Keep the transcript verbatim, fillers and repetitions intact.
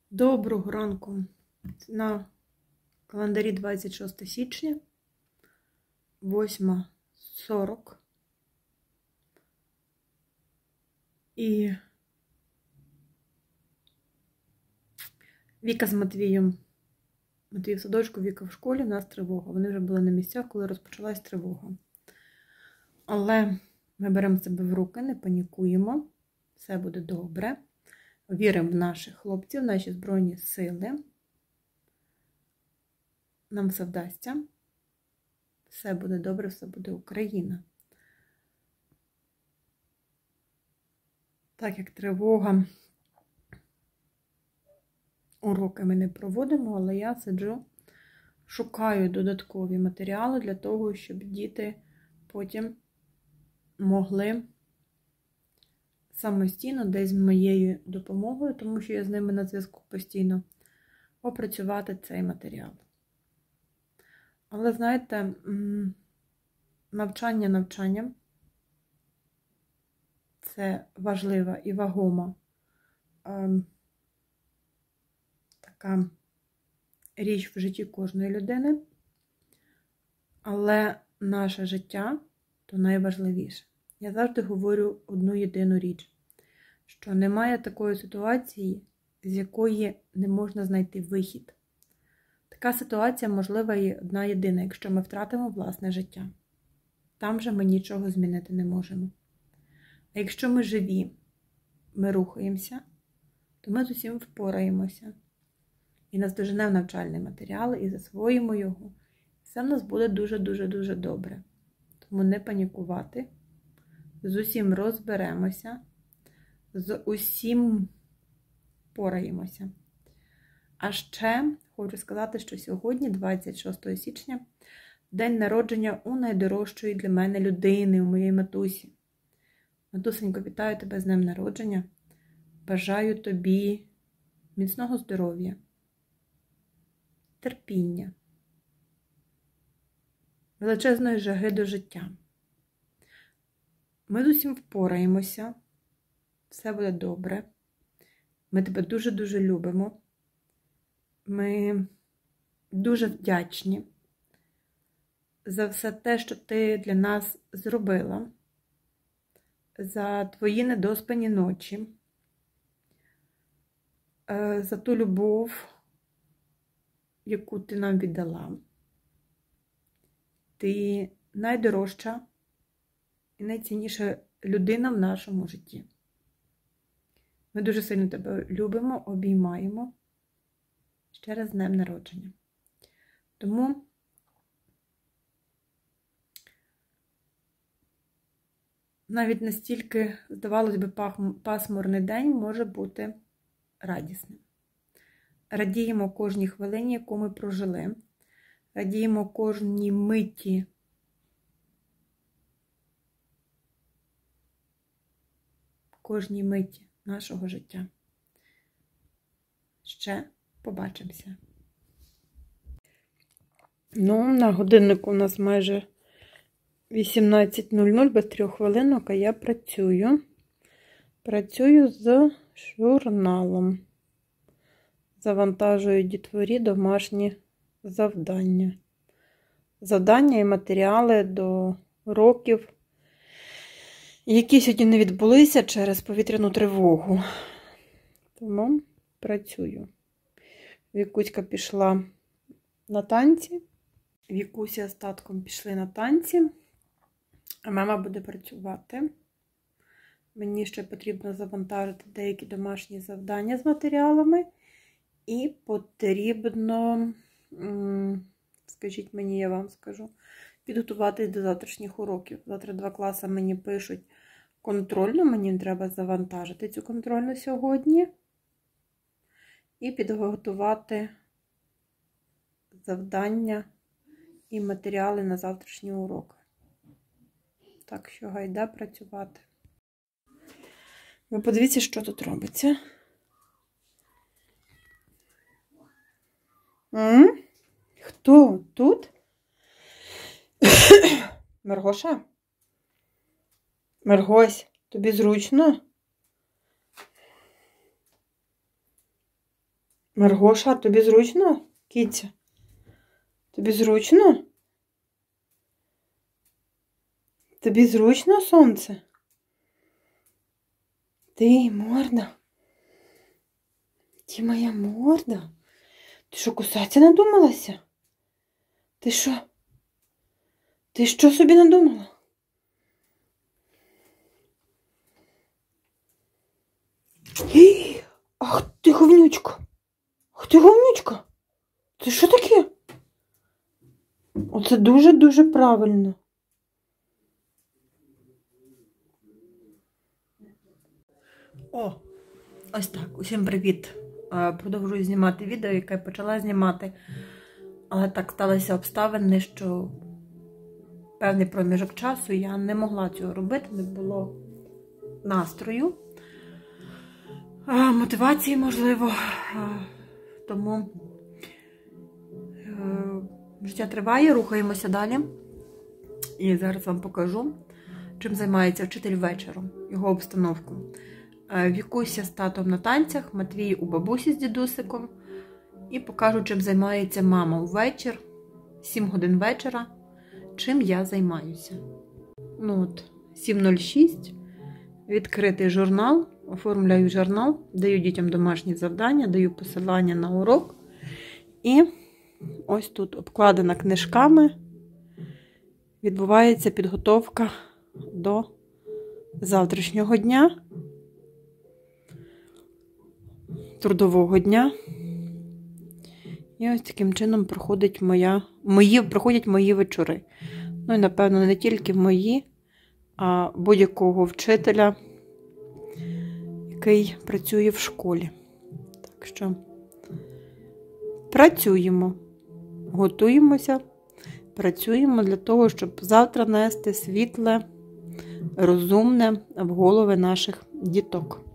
Доброго ранку. На календарі двадцять шосте січня, восьма сорок. І Віка з Матвієм. Матвій в садочку, Віка в школі, у нас тривога. Вони вже були на місцях, коли розпочалась тривога. Але ми беремо себе в руки, не панікуємо. Все буде добре. Віримо в наших хлопців, в наші Збройні Сили. Нам все вдасться. Все буде добре, все буде Україна. Так як тривога, уроки ми не проводимо, але я сиджу, шукаю додаткові матеріали для того, щоб діти потім могли самостійно, десь з моєю допомогою, тому що я з ними на зв'язку постійно, опрацювати цей матеріал. Але, знаєте, навчання навчанням – це важлива і вагома е, така річ в житті кожної людини, але наше життя – то найважливіше. Я завжди говорю одну єдину річ, що немає такої ситуації, з якої не можна знайти вихід. Така ситуація можлива і одна єдина, якщо ми втратимо власне життя. Там же ми нічого змінити не можемо. А якщо ми живі, ми рухаємося, то ми з усім впораємося. І наздоженемо навчальний матеріал, і засвоїмо його. Все в нас буде дуже-дуже-дуже добре. Тому не панікувати. З усім розберемося, з усім впораємося. А ще хочу сказати, що сьогодні, двадцять шостого січня, день народження у найдорожчої для мене людини, у моєї матусі. Матусенько, вітаю тебе з днем народження. Бажаю тобі міцного здоров'я, терпіння, величезної жаги до життя. Ми з усім впораємося, все буде добре. Ми тебе дуже-дуже любимо. Ми дуже вдячні за все те, що ти для нас зробила, за твої недоспані ночі, за ту любов, яку ти нам віддала. Ти найдорожча і найцінніша людина в нашому житті. Ми дуже сильно тебе любимо, обіймаємо. Ще раз з днем народження. Тому навіть настільки, здавалось би, пасмурний день може бути радісним. Радіємо кожній хвилині, яку ми прожили. Радіємо кожній миті. Кожній миті нашого життя. Ще побачимося. Ну, на годиннику у нас майже вісімнадцять нуль нуль, без трьох хвилинок, а я працюю. Працюю з журналом. Завантажую дітворі домашні завдання. Завдання і матеріали до уроків, які сьогодні не відбулися через повітряну тривогу. Тому працюю. Вікуська пішла на танці. Вікуся з татком пішли на танці. А мама буде працювати. Мені ще потрібно завантажити деякі домашні завдання з матеріалами. І потрібно, скажіть мені, я вам скажу, підготуватись до завтрашніх уроків. Завтра два класи мені пишуть контрольну, мені треба завантажити цю контрольну сьогодні. І підготувати завдання і матеріали на завтрашній урок. Так що гайда працювати. Ви подивіться, що тут робиться. М? Хто тут? Маргоша? Маргось, тобі зручно? Маргоша, тобі зручно, кіця? Тобі зручно? Тобі зручно, сонце? Ти морда? Ти моя морда? Ти що, кусатися надумалася? Ти що? Ти що собі надумала? Ій, ах ти говнючка! Ах ти говнючка! Це що таке? Оце дуже-дуже правильно. О, ось так. Усім привіт. Продовжую знімати відео, яке почала знімати. Але так сталися обставини, що певний проміжок часу я не могла цього робити, не було настрою, мотивації, можливо. Тому життя триває, рухаємося далі. І зараз вам покажу, чим займається вчитель вечором, його обстановку. Вікуся з татом на танцях, Матвій у бабусі з дідусиком. І покажу, чим займається мама увечір, сім годин вечора, чим я займаюся. Ну от, сім нуль шість, відкритий журнал, оформляю журнал, даю дітям домашні завдання, даю посилання на урок. І ось тут обкладена книжками, відбувається підготовка до завтрашнього дня, трудового дня. І ось таким чином проходить моя, мої, проходять мої вечори. Ну і, напевно, не тільки мої, а будь-якого вчителя, який працює в школі. Так що працюємо, готуємося, працюємо для того, щоб завтра нести світле, розумне в голови наших діток.